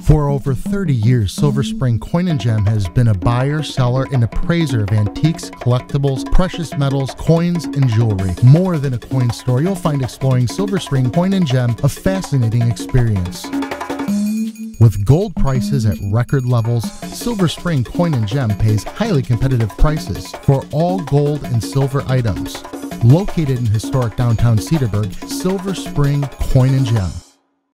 For over 30 years, Silver Spring Coin and Gem has been a buyer, seller, and appraiser of antiques, collectibles, precious metals, coins, and jewelry. More than a coin store, you'll find exploring Silver Spring Coin and Gem a fascinating experience. With gold prices at record levels, Silver Spring Coin and Gem pays highly competitive prices for all gold and silver items. Located in historic downtown Cedarburg, Silver Spring Coin and Gem.